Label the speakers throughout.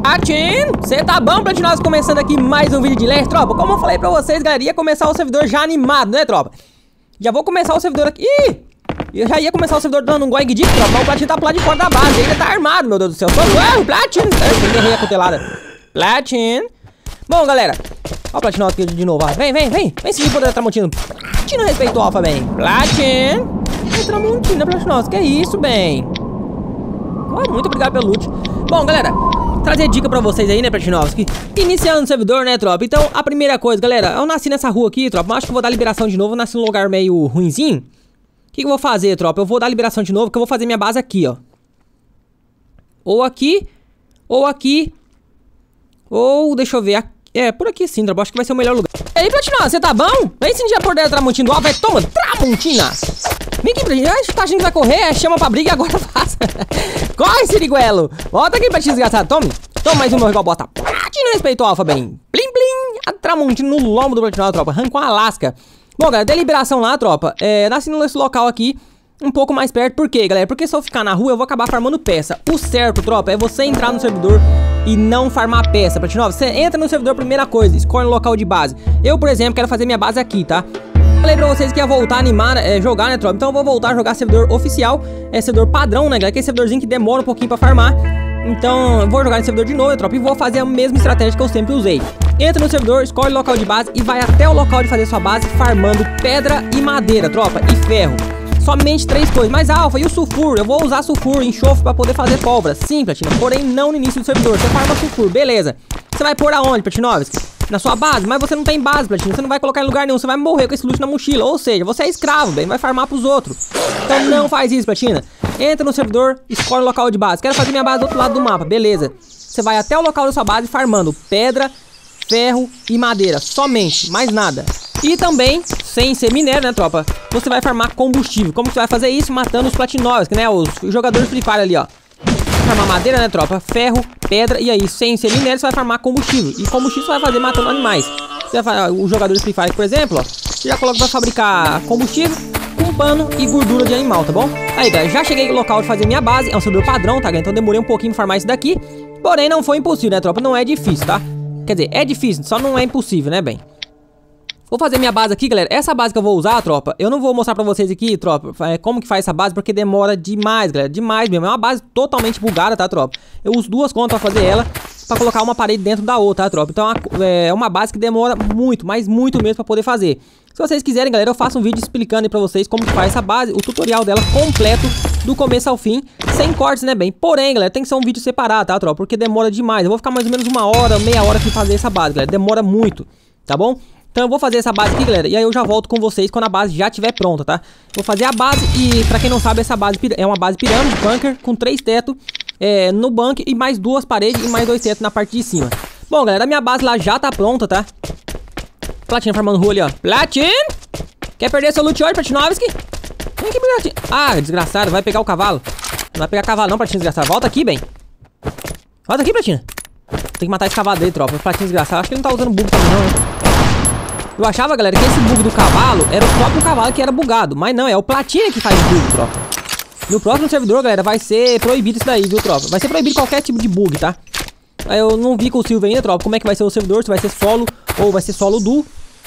Speaker 1: Platin, você tá bom, Platinosos? Começando aqui mais um vídeo de Ler, tropa. Como eu falei pra vocês, galera, ia começar o servidor já animado, né, tropa? Já vou começar o servidor aqui. Ih! Eu já ia começar o servidor dando um going de tropa, mas o Platin tá pro lado de fora da base. Ele tá armado, meu Deus do céu. Socorro, Platin! Eu errei a cutelada. Platin. Bom, galera. Ó o Platinoso aqui de novo, ó. Vem. Vem seguir o poder da Tramontina. Platin não respeitou o Alpha, bem. Platin. Tramontina, Platinoso. Que isso, bem. Oh, muito obrigado pelo loot. Bom, galera, trazer dica pra vocês aí, né, Platinovski? Iniciando o servidor, né, tropa? Então, a primeira coisa, galera, eu nasci nessa rua aqui, tropa, mas acho que eu vou dar liberação de novo. Eu nasci num lugar meio ruinzinho. O que eu vou fazer, tropa? Eu vou dar liberação de novo, que eu vou fazer minha base aqui, ó. Ou aqui, ou aqui, ou, deixa eu ver, aqui. É, por aqui sim, tropa, acho que vai ser o melhor lugar. E aí, Platinoso, você tá bom? Vem sentir a por dentro da Tramontina do Alpha, toma, Tramontina! Vem aqui, Platinoso, tá achando que vai correr, chama pra briga e agora faça. Corre, Siriguelo! Volta aqui, Platinho desgraçado, tome! Toma mais uma igual bosta. Platinho respeitou o Alpha, bem. Plim, plim! A Tramontina no lombo do Platinoso, tropa, arrancou a lasca. Bom, galera, deliberação lá, tropa. Nasci nesse local aqui, um pouco mais perto. Por quê, galera? Porque se eu ficar na rua, eu vou acabar farmando peça. O certo, tropa, é você entrar no servidor e não farmar peça, Platinoso. Você entra no servidor, primeira coisa, escolhe o local de base. Eu, por exemplo, quero fazer minha base aqui, tá? Falei pra vocês que ia voltar a animar, jogar, né, tropa? Então eu vou voltar a jogar servidor oficial, servidor padrão, né, galera? Aquele servidorzinho que demora um pouquinho pra farmar. Então eu vou jogar no servidor de novo, né, tropa? E vou fazer a mesma estratégia que eu sempre usei. Entra no servidor, escolhe o local de base e vai até o local de fazer sua base farmando pedra e madeira, tropa, e ferro. Somente 3 coisas. Mas Alpha, e o sulfuro? Eu vou usar sulfuro, enxofre pra poder fazer pólvora. Sim, Platina, porém não no início do servidor. Você farma sulfuro, beleza. Você vai pôr aonde, Platinovski? Na sua base, mas você não tem base, Platina. Você não vai colocar em lugar nenhum, você vai morrer com esse loot na mochila. Ou seja, você é escravo, bem, vai farmar pros outros. Então não faz isso, Platina. Entra no servidor, escolhe o local de base. Quero fazer minha base do outro lado do mapa, beleza. Você vai até o local da sua base farmando pedra, ferro e madeira. Somente, mais nada. E também, sem ser minério, né, tropa? Você vai farmar combustível. Como que você vai fazer isso? Matando os Platinovski, né? Os jogadores Free Fire ali, ó. Farmar madeira, né, tropa? Ferro, pedra. E aí, sem ser minério, você vai farmar combustível. E combustível você vai fazer matando animais. Você vai fazer, os jogadores Free Fire, por exemplo, ó. Você já coloca pra fabricar combustível com pano e gordura de animal, tá bom? Aí, galera, já cheguei no local de fazer minha base. É um servidor padrão, tá, galera? Então demorei um pouquinho pra farmar isso daqui. Porém, não foi impossível, né, tropa? Não é difícil, tá? Quer dizer, é difícil, só não é impossível, né, bem? Vou fazer minha base aqui, galera. Essa base que eu vou usar, tropa, eu não vou mostrar pra vocês aqui, tropa, como que faz essa base, porque demora demais, galera. Demais mesmo. É uma base totalmente bugada, tá, tropa? Eu uso 2 contas pra fazer ela, pra colocar uma parede dentro da outra, tá, tropa? Então é uma base que demora muito, mas muito mesmo pra poder fazer. Se vocês quiserem, galera, eu faço um vídeo explicando aí pra vocês como que faz essa base, o tutorial dela completo, do começo ao fim, sem cortes, né, bem? Porém, galera, tem que ser um vídeo separado, tá, tropa? Porque demora demais. Eu vou ficar mais ou menos 1 hora, meia hora aqui fazer essa base, galera. Demora muito, tá bom? Então eu vou fazer essa base aqui, galera, e aí eu já volto com vocês quando a base já estiver pronta, tá? Vou fazer a base e, pra quem não sabe, essa base é uma base pirâmide, bunker, com 3 tetos no bunker e mais 2 paredes e mais 2 tetos na parte de cima. Bom, galera, a minha base lá já tá pronta, tá? Platina farmando rua ali, ó. Platin! Quer perder seu loot hoje, Platinovski? Vem aqui, Platin. Ah, desgraçado, vai pegar o cavalo. Não vai pegar cavalo não, Platina desgraçado. Volta aqui, bem. Volta aqui, Platina. Tem que matar esse cavalo dele, tropa. Platina desgraçado. Acho que ele não tá usando bug também, não, né? Eu achava, galera, que esse bug do cavalo era o próprio cavalo que era bugado. Mas não, é o Platina que faz o bug, tropa. No próximo servidor, galera, vai ser proibido isso daí, viu, tropa? Vai ser proibido qualquer tipo de bug, tá? Eu não vi com o Silvio ainda, tropa, como é que vai ser o servidor. Se vai ser solo ou vai ser solo duo.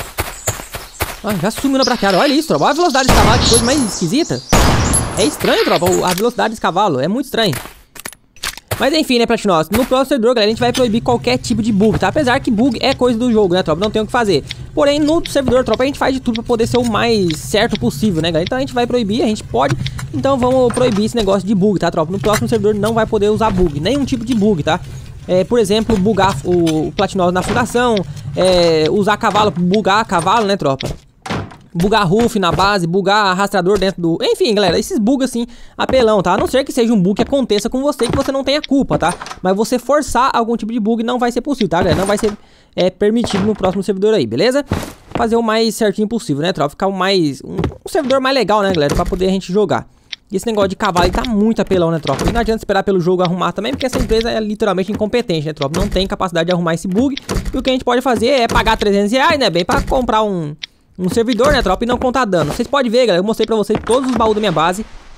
Speaker 1: Ah, já sumiu na prateada. Olha isso, tropa. Olha a velocidade desse cavalo, que coisa mais esquisita. É estranho, tropa, a velocidade desse cavalo. É muito estranho. Mas enfim, né, Platinos? No próximo servidor, galera, a gente vai proibir qualquer tipo de bug, tá? Apesar que bug é coisa do jogo, né, tropa? Não tem o que fazer. Porém, no servidor, tropa, a gente faz de tudo pra poder ser o mais certo possível, né, galera? Então a gente vai proibir, a gente pode. Então vamos proibir esse negócio de bug, tá, tropa? No próximo servidor não vai poder usar bug. Nenhum tipo de bug, tá? Por exemplo, bugar o Platinos na fundação. Usar cavalo, bugar cavalo, né, tropa? Bugar roof na base, bugar arrastrador dentro do... Enfim, galera, esses bugs assim, apelão, tá? A não ser que seja um bug que aconteça com você, que você não tenha culpa, tá? Mas você forçar algum tipo de bug não vai ser possível, tá, galera? Não vai ser permitido no próximo servidor aí, beleza? Fazer o mais certinho possível, né, tropa? Ficar um servidor mais legal, né, galera? Pra poder a gente jogar. E esse negócio de cavalo aí tá muito apelão, né, tropa? E não adianta esperar pelo jogo arrumar também, porque essa empresa é literalmente incompetente, né, tropa? Não tem capacidade de arrumar esse bug. E o que a gente pode fazer é pagar 300 reais, né, bem? Pra comprar um servidor, né, tropa, e não contar dano. Vocês podem ver, galera, eu mostrei pra vocês todos os baús da minha base.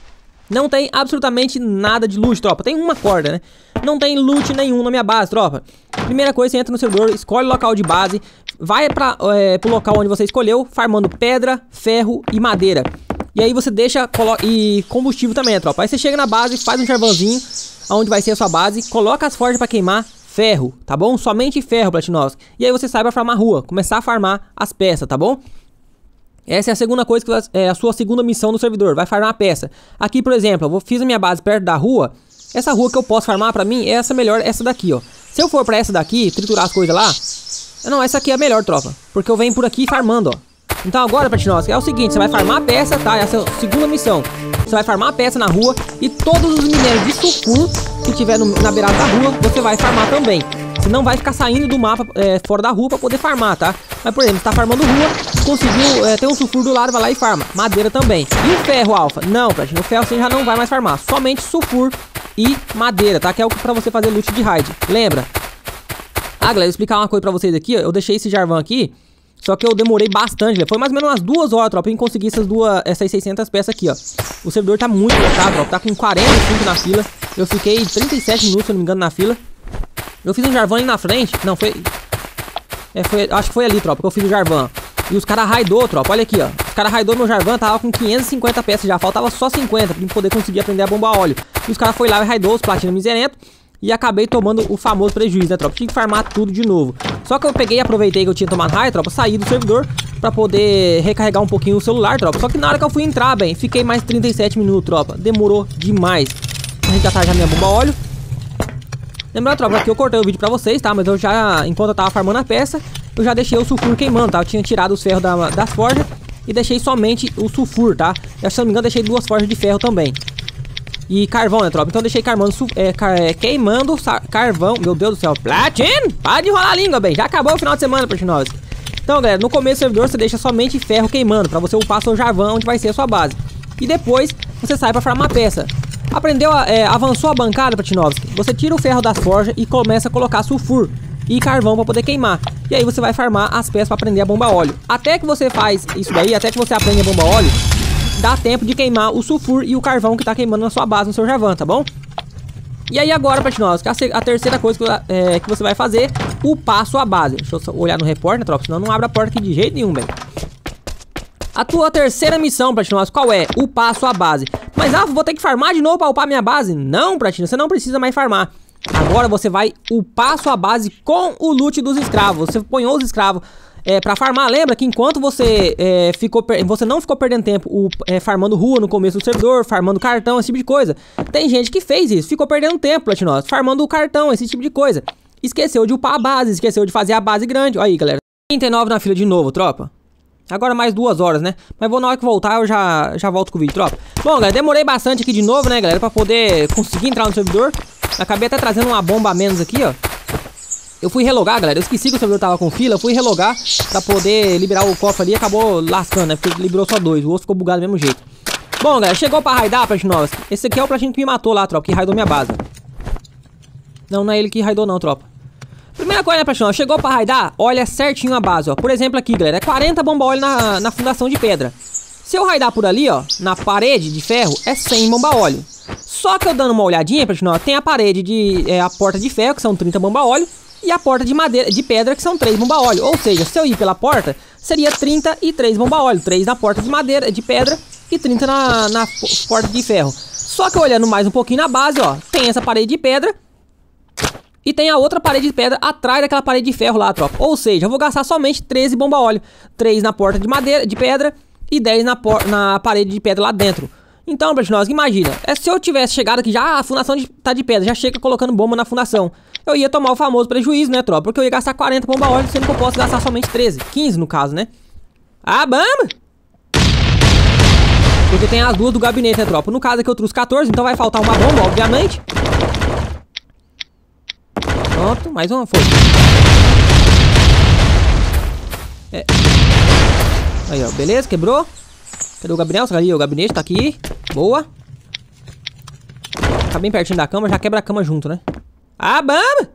Speaker 1: Não tem absolutamente nada de loot, tropa. Tem uma corda, né? Não tem loot nenhum na minha base, tropa. Primeira coisa, você entra no servidor, escolhe o local de base, vai pro local onde você escolheu, farmando pedra, ferro e madeira. E aí você deixa, e combustível também, tropa. Aí você chega na base, faz um carvãozinho, onde vai ser a sua base, coloca as forjas pra queimar, ferro, tá bom? Somente ferro, Platinovski. E aí você sai pra farmar a rua, começar a farmar as peças, tá bom? Essa é a segunda coisa, é a sua segunda missão no servidor, vai farmar a peça. Aqui, por exemplo, eu fiz a minha base perto da rua. Essa rua que eu posso farmar pra mim é essa melhor, essa daqui, ó. Se eu for pra essa daqui, triturar as coisas lá... Não, essa aqui é a melhor, tropa. Porque eu venho por aqui farmando, ó. Então agora, Platinovski, é o seguinte, você vai farmar a peça, tá? Essa é a segunda missão. Você vai farmar a peça na rua e todos os minérios de sulfur que tiver na beirada da rua, você vai farmar também. Você não vai ficar saindo do mapa fora da rua pra poder farmar, tá? Mas, por exemplo, você tá farmando rua, conseguiu ter um sulfur do lado, vai lá e farma. Madeira também. E o ferro, Alfa? Não, Platino, o ferro você já não vai mais farmar. Somente sulfur e madeira, tá? Que é o pra você fazer loot de raid. Lembra? Ah, galera, vou explicar uma coisa pra vocês aqui, ó. Eu deixei esse Jarvan aqui, só que eu demorei bastante, foi mais ou menos umas 2 horas, tropa, pra conseguir essas 600 peças aqui, ó. O servidor tá muito lotado, tropa, tá com 45 na fila. Eu fiquei 37 minutos, se eu não me engano, na fila. Eu fiz um Jarvan ali na frente, não, acho que foi ali, tropa, que eu fiz o Jarvan. E os caras raidou, tropa, olha aqui, ó. Os caras raidou meu Jarvan, tava com 550 peças já, faltava só 50 pra poder conseguir aprender a bombar óleo. E os caras foi lá e raidou os platina miserento. E acabei tomando o famoso prejuízo, né, tropa? Tinha que farmar tudo de novo. Só que eu peguei e aproveitei que eu tinha tomado raio, tropa, saí do servidor pra poder recarregar um pouquinho o celular, tropa. Só que na hora que eu fui entrar, bem, fiquei mais 37 minutos, tropa. Demorou demais. A gente já tá já minha bomba óleo. Lembrando, tropa, que eu cortei o vídeo pra vocês, tá? Mas eu já, enquanto eu tava farmando a peça, eu já deixei o sulfur queimando, tá? Eu tinha tirado os ferros das forjas e deixei somente o sulfur, tá? Eu, se não me engano, deixei 2 forjas de ferro também. E carvão, né, tropa? Então eu deixei queimando carvão. Meu Deus do céu. Platino! Para de enrolar a língua, bem. Já acabou o final de semana, Platinovski. Então, galera, no começo do servidor você deixa somente ferro queimando, pra você upar seu Jarvan, onde vai ser a sua base. E depois você sai pra farmar a peça. Aprendeu, avançou a bancada, Platinovski? Você tira o ferro das forjas e começa a colocar sulfur e carvão pra poder queimar. E aí você vai farmar as peças pra aprender a bomba óleo. Até que você faz isso daí, até que você aprende a bomba óleo, dá tempo de queimar o sulfur e o carvão que tá queimando na sua base, no seu Jarvan, tá bom? E aí agora, Platinovski, a terceira coisa que você vai fazer, upar a sua base. Deixa eu olhar no repórter, né, tropa? Senão não abre a porta aqui de jeito nenhum, bem. A tua terceira missão, Platinovski, qual é? Upar a sua base. Mas, vou ter que farmar de novo pra upar minha base? Não, Platino, você não precisa mais farmar. Agora você vai upar a sua base com o loot dos escravos. Você põe os escravos pra farmar. Lembra que enquanto você você não ficou perdendo tempo farmando rua no começo do servidor, farmando cartão, esse tipo de coisa. Tem gente que fez isso, ficou perdendo tempo, Platinovski, farmando o cartão, esse tipo de coisa. Esqueceu de upar a base, esqueceu de fazer a base grande. Olha aí, galera, 39 na fila de novo, tropa. Agora mais 2 horas, né? Mas na hora que voltar eu já volto com o vídeo, tropa. Bom, galera, demorei bastante aqui de novo, né, galera, pra poder conseguir entrar no servidor. Acabei até trazendo uma bomba a menos aqui, ó. Eu fui relogar, galera, eu esqueci que o servidor tava com fila. Eu fui relogar pra poder liberar o cofre ali e acabou lascando, né? Porque liberou só 2, o outro ficou bugado do mesmo jeito. Bom, galera, chegou pra raidar, Platinovski. Esse aqui é o Platino que me matou lá, tropa, que raidou minha base. Não é ele que raidou não, tropa. Primeira coisa, né, Platino? Chegou pra raidar, olha certinho a base, ó. Por exemplo aqui, galera, é 40 bomba óleo na fundação de pedra. Se eu raidar por ali, ó, na parede de ferro, é 100 bomba óleo. Só que eu dando uma olhadinha, Platino, tem a parede a porta de ferro, que são 30 bomba óleo, e a porta de madeira, de pedra, que são 3 bomba óleo. Ou seja, se eu ir pela porta, seria 33 bomba óleo. 3 na porta de madeira, de pedra, e 30 na porta de ferro. Só que olhando mais um pouquinho na base, ó, tem essa parede de pedra e tem a outra parede de pedra atrás daquela parede de ferro lá, tropa. Ou seja, eu vou gastar somente 13 bomba óleo. 3 na porta de madeira, de pedra, e 10 na parede de pedra lá dentro. Então, Platinovski, imagina, se eu tivesse chegado aqui já, a fundação tá de pedra, já chega colocando bomba na fundação, eu ia tomar o famoso prejuízo, né, tropa? Porque eu ia gastar 40 bomba óleo, sendo que eu posso gastar somente 13, 15 no caso, né? Ah, bamba! Porque tem as duas do gabinete, né, tropa? No caso aqui eu trouxe 14, então vai faltar uma bomba, obviamente. Pronto, mais uma, foi. Aí, ó, beleza, quebrou. Cadê o gabinete? Ali, o gabinete tá aqui. Boa. Tá bem pertinho da cama, já quebra a cama junto, né? Ah, bamba!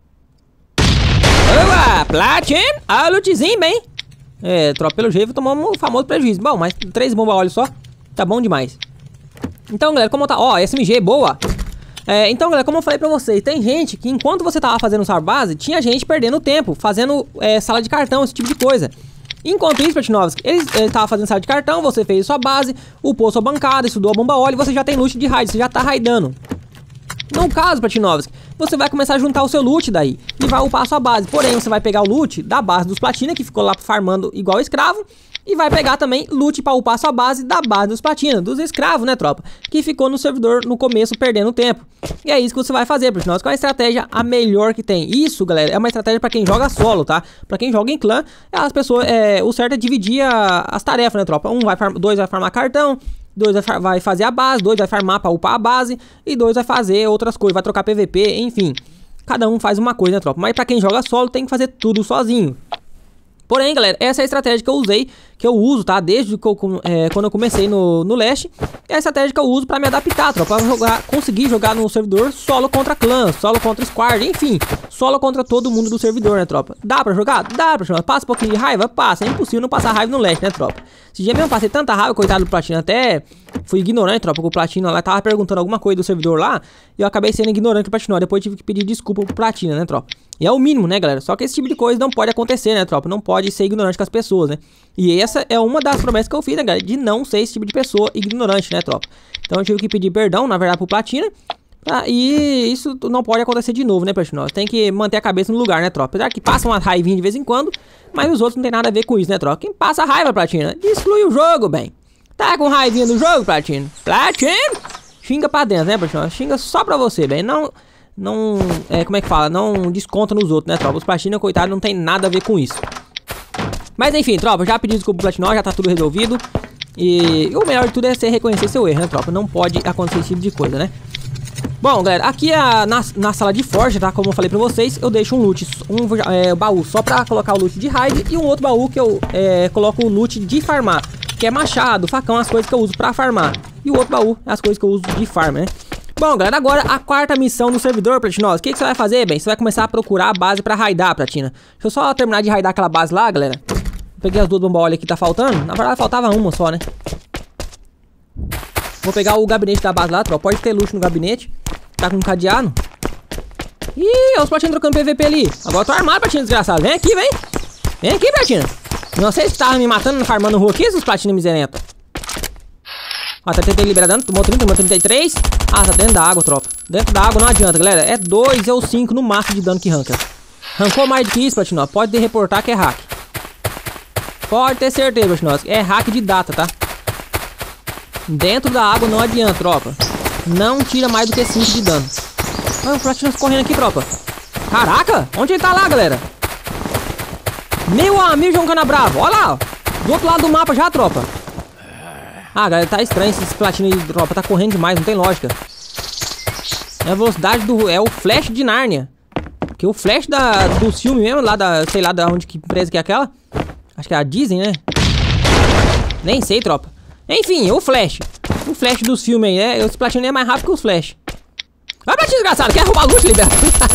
Speaker 1: Boa! Platino! Ah, lootzinho, bem. Tropa, pelo jeito tomamos o famoso prejuízo. Bom, mas 3 bomba óleo só. Tá bom demais. Então, galera, como tá... Ó, SMG, boa. Então, galera, como eu falei pra vocês, tem gente que enquanto você tava fazendo sua base, tinha gente perdendo tempo, fazendo sala de cartão, esse tipo de coisa. Enquanto isso, Platinovski, ele tava fazendo sala de cartão, você fez sua base, upou sua bancada, estudou a bomba óleo, você já tem loot de raid, você já tá raidando. No caso, Platinovski, você vai começar a juntar o seu loot daí e vai upar a sua base. Porém, você vai pegar o loot da base dos platina, que ficou lá farmando igual escravo, e vai pegar também loot pra upar a sua base da base dos platina, dos escravos, né, tropa? Que ficou no servidor no começo perdendo tempo. E é isso que você vai fazer, Platinovski, com a estratégia a melhor que tem. Isso, galera, é uma estratégia pra quem joga solo, tá? Pra quem joga em clã, as pessoas, o certo é dividir as tarefas, né, tropa? Dois vai farmar cartão, 2 vai fazer a base, 2 vai farmar pra upar a base, e 2 vai fazer outras coisas, vai trocar PVP, enfim. Cada um faz uma coisa, né, tropa? Mas pra quem joga solo, tem que fazer tudo sozinho. Porém, galera, essa é a estratégia que eu usei, que eu uso, tá? Desde que quando eu comecei no Leste. É a estratégia que eu uso pra me adaptar, tropa. Pra conseguir jogar no servidor solo contra clã, solo contra squad, enfim. Solo contra todo mundo do servidor, né, tropa? Dá pra jogar? Dá pra jogar. Passa um pouquinho de raiva? Passa. É impossível não passar raiva no Leste, né, tropa? Esse dia mesmo passei tanta raiva, coitado do Platina, até fui ignorante, tropa, porque o Platina lá tava perguntando alguma coisa do servidor lá, e eu acabei sendo ignorante com o Platina. Depois tive que pedir desculpa pro Platina, né, tropa? E é o mínimo, né, galera? Só que esse tipo de coisa não pode acontecer, né, tropa? Não pode ser ignorante com as pessoas, né? E essa é uma das promessas que eu fiz, né, galera? De não ser esse tipo de pessoa ignorante, né, tropa? Então eu tive que pedir perdão, na verdade, pro Platina. E isso não pode acontecer de novo, né, Platina? Tem que manter a cabeça no lugar, né, tropa? Apesar que passa uma raivinha de vez em quando, mas os outros não tem nada a ver com isso, né, tropa? Quem passa raiva, Platina, exclui o jogo, bem. Tá com raivinha do jogo, Platina? Platina! Xinga pra dentro, né, Platina? Xinga só pra você, bem. Não, como é que fala? Não desconta nos outros, né, tropa? Os Platina, coitado, não tem nada a ver com isso. Mas enfim, tropa, já pedi desculpa pro Platinó, já tá tudo resolvido. E o melhor de tudo é você reconhecer seu erro, né, tropa? Não pode acontecer esse tipo de coisa, né? Bom, galera, aqui na sala de forja, tá? Como eu falei pra vocês, eu deixo um loot, baú só pra colocar o loot de raid. E um outro baú que eu coloco o loot de farmar, que é machado, facão, as coisas que eu uso pra farmar. E o outro baú, as coisas que eu uso de farm, né? Bom, galera, agora a quarta missão no servidor, Platinos. O que você vai fazer, bem? Você vai começar a procurar a base pra raidar, Platina. Deixa eu só terminar de raidar aquela base lá, galera. Peguei as duas bombas óleo aqui, tá faltando. Na verdade, faltava uma só, né? Vou pegar o gabinete da base lá, tropa. Pode ter luxo no gabinete. Tá com um cadeado. Ih, olha os Platina trocando PVP ali. Agora eu tô armado, Platina, desgraçado. Vem aqui, vem. Vem aqui, Platina. Não sei se tava me matando, farmando rua aqui, esses Platina miserenta. Ó, tá tentando liberar dano. Tomou 30, tomou 33. Ah, tá dentro da água, tropa. Dentro da água não adianta, galera. É 2 ou 5 no máximo de dano que arranca. Arrancou mais do que isso, Platina. Pode reportar que é hack. Pode ter certeza, Platina. É hack de data, tá? Dentro da água não adianta, tropa. Não tira mais do que 5 de dano. Ah, o Platina correndo aqui, tropa. Caraca, onde ele tá lá, galera? Meu amigo João Canabravo. Olha lá, ó. Do outro lado do mapa já, tropa. Ah, galera, tá estranho esse Platina aí, tropa. Tá correndo demais, não tem lógica. É a velocidade do... É o flash de Nárnia. Que o flash do filme mesmo, lá da... Sei lá da onde que empresa que é aquela. Acho que é a Disney, né? Nem sei, tropa. Enfim, o flash. O flash dos filmes aí, né? Esse Platina é mais rápido que os flash. Vai, Platina, desgraçado. Quer roubar loot, Liberto?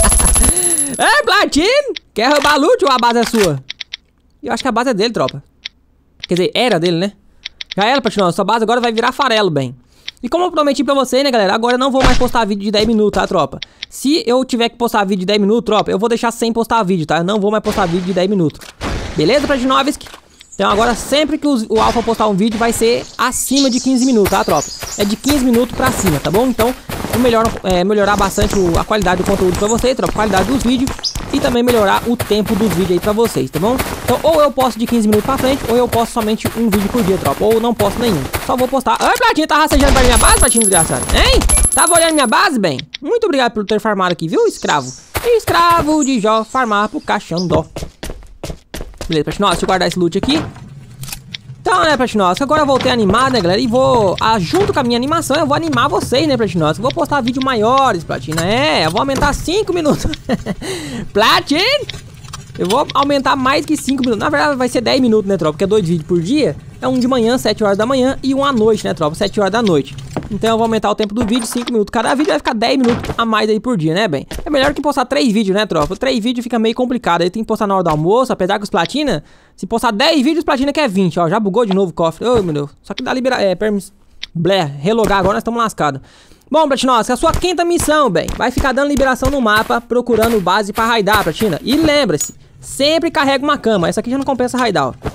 Speaker 1: É, Platina. Quer roubar loot ou a base é sua? Eu acho que a base é dele, tropa. Quer dizer, era dele, né? Já era, Platina. Sua base agora vai virar farelo, bem. E como eu prometi pra vocês, né, galera? Agora eu não vou mais postar vídeo de 10 minutos, tá, tropa? Se eu tiver que postar vídeo de 10 minutos, tropa, eu vou deixar sem postar vídeo, tá? Eu não vou mais postar vídeo de 10 minutos. Beleza, Platinovski? Então agora sempre que o Alpha postar um vídeo vai ser acima de 15 minutos, tá, tropa? É de 15 minutos pra cima, tá bom? Então melhorar bastante a qualidade do conteúdo pra vocês, tropa, a qualidade dos vídeos e também melhorar o tempo dos vídeos aí pra vocês, tá bom? Então ou eu posto de 15 minutos pra frente ou eu posto somente um vídeo por dia, tropa, ou não posto nenhum. Só vou postar. Ai, Platinha, tá rastejando pra minha base, Platinha, desgraçado? Hein? Tava olhando minha base, bem? Muito obrigado por ter farmado aqui, viu, escravo? Escravo de Jó farmar pro caixão dó. Beleza, Platinós, deixa eu guardar esse loot aqui. Então, né, Platinós, agora eu voltei animado, né, galera? E vou, junto com a minha animação, eu vou animar vocês, né, Platinós? Vou postar vídeos maiores, Platina. Eu vou aumentar 5 minutos. Platin! Eu vou aumentar mais que 5 minutos. Na verdade, vai ser 10 minutos, né, tropa? Porque é 2 vídeos por dia. É um de manhã, 7 horas da manhã, e um à noite, né, tropa? 7 horas da noite. Então eu vou aumentar o tempo do vídeo, 5 minutos. Cada vídeo vai ficar 10 minutos a mais aí por dia, né, bem? É melhor que postar 3 vídeos, né, tropa? 3 vídeos fica meio complicado. Aí tem que postar na hora do almoço, apesar que os Platina... Se postar 10 vídeos, Platina quer 20, ó. Já bugou de novo o cofre. Ô, meu Deus. Só que dá permissão. Blé, relogar agora, nós estamos lascados. Bom, Platinosca, a sua quinta missão, bem, vai ficar dando liberação no mapa, procurando base pra raidar, Platina. E lembre-se, sempre carrega uma cama. Essa aqui já não compensa raidar, ó.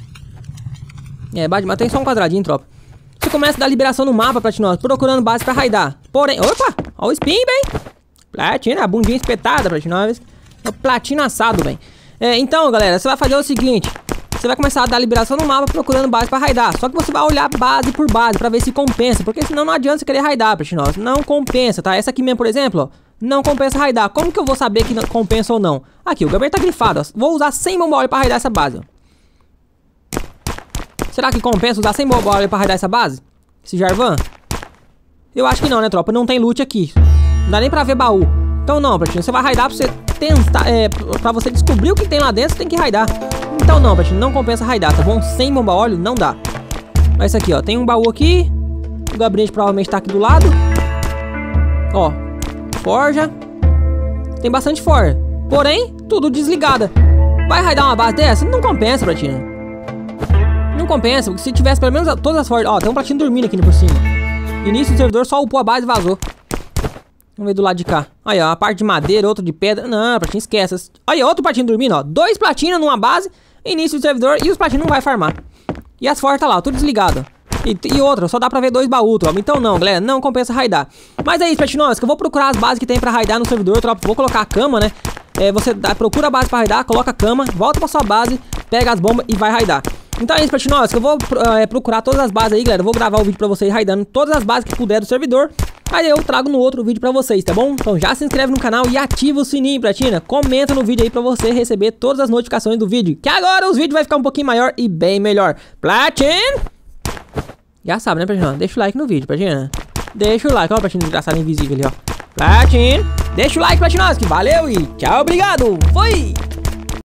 Speaker 1: Mas tem só um quadradinho, tropa. Você começa a dar liberação no mapa, Platinosca, procurando base pra raidar. Porém, opa, ó o spin, bem. Platina, a bundinha espetada, Platinosca. É o platino assado, bem. Então, galera, você vai fazer o seguinte. Você vai começar a dar liberação no mapa procurando base pra raidar. Só que você vai olhar base por base pra ver se compensa. Porque senão não adianta você querer raidar, Platinosa. Não compensa, tá? Essa aqui mesmo, por exemplo, ó. Não compensa raidar. Como que eu vou saber que não compensa ou não? Aqui, o Gabriel tá grifado, ó. Vou usar 100 bomba óleo pra raidar essa base, ó. Será que compensa usar 100 bomba óleo pra raidar essa base? Esse Jarvan? Eu acho que não, né, tropa? Não tem loot aqui. Não dá nem pra ver baú. Então não, Platinosa. Você vai raidar pra você tentar... pra você descobrir o que tem lá dentro, você tem que raidar. Então não, Platina, não compensa raidar, tá bom? Sem bomba óleo não dá. Olha isso aqui, ó. Tem um baú aqui. O gabinete provavelmente tá aqui do lado. Ó. Forja. Tem bastante forja. Porém, tudo desligada. Vai raidar uma base dessa? Não compensa, Platina. Não compensa. Porque se tivesse pelo menos todas as forjas... Ó, tem um Platina dormindo aqui por cima. Início do servidor, só upou a base e vazou. Vamos ver do lado de cá. Aí, ó, a parte de madeira, outro de pedra. Não, Platina, esquece. Olha, outro Platina dormindo, ó. 2 Platina numa base, início do servidor, e os Platina não vai farmar. E as forjas tá lá, ó, tudo desligado. E outra, só dá pra ver 2 baús, tropa. Então não, galera, não compensa raidar. Mas é isso, Platinos, que eu vou procurar as bases que tem pra raidar no servidor, tropa. Vou colocar a cama, né? Você procura a base pra raidar, coloca a cama, volta pra sua base, pega as bombas e vai raidar. Então é isso, Platinos, que eu vou procurar todas as bases aí, galera. Eu vou gravar o vídeo pra vocês raidando todas as bases que puder do servidor. Aí eu trago no outro vídeo pra vocês, tá bom? Então já se inscreve no canal e ativa o sininho, Platina. Comenta no vídeo aí pra você receber todas as notificações do vídeo. Que agora os vídeos vai ficar um pouquinho maior e bem melhor. Platina! Já sabe, né, Platina? Deixa o like no vídeo, Platina. Deixa o like, ó, Platina desgraçado invisível ali, ó. Platina! Deixa o like, Platinos, que valeu e tchau, obrigado! Fui!